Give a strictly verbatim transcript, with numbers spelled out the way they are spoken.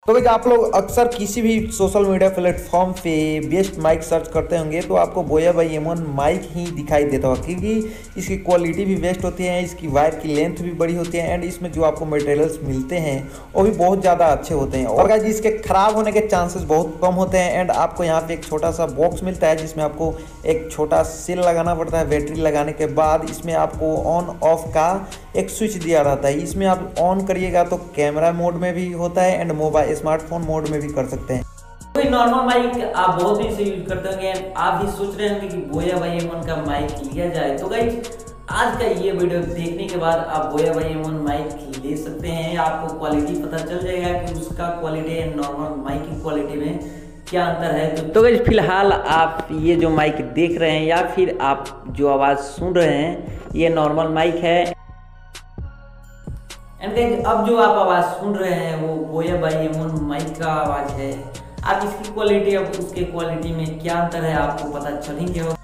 तो भाई आप लोग अक्सर किसी भी सोशल मीडिया प्लेटफॉर्म पे बेस्ट माइक सर्च करते होंगे तो आपको Boya by M one mic ही दिखाई देता होगा, क्योंकि इसकी क्वालिटी भी बेस्ट होती है, इसकी वायर की लेंथ भी बड़ी होती है एंड इसमें जो आपको मटेरियल्स मिलते हैं वो भी बहुत ज़्यादा अच्छे होते हैं और गाइस इसके ख़राब होने के चांसेस बहुत कम होते हैं। एंड आपको यहाँ पे एक छोटा सा बॉक्स मिलता है जिसमें आपको एक छोटा सेल लगाना पड़ता है। बैटरी लगाने के बाद इसमें आपको ऑन ऑफ का एक स्विच दिया रहता है, इसमें आप ऑन करिएगा तो कैमरा मोड में भी होता है एंड मोबाइल स्मार्टफोन मोड में भी कर सकते हैं। कोई नॉर्मल माइक आप बहुत दिन से यूज करते होंगे, आप भी सोच रहे होंगे कि बोया बाई एम वन का माइक लिया जाए, तो गाइस आज का ये वीडियो देखने के बाद आप बोया बाई एम वन माइक ले सकते हैं। आपको क्वालिटी पता चल जाएगा कि उसका क्वालिटी एंड नॉर्मल माइक की क्वालिटी में क्या अंतर है। तो गाइस फिलहाल आप ये जो माइक देख रहे हैं या फिर आप जो आवाज़ सुन रहे हैं ये नॉर्मल माइक है एंड गाइस अब जो आप आवाज़ सुन रहे हैं वो बोया बाई एम वन माइक का आवाज़ है। आप इसकी क्वालिटी अब उसके क्वालिटी में क्या अंतर है आपको पता चल ही गया।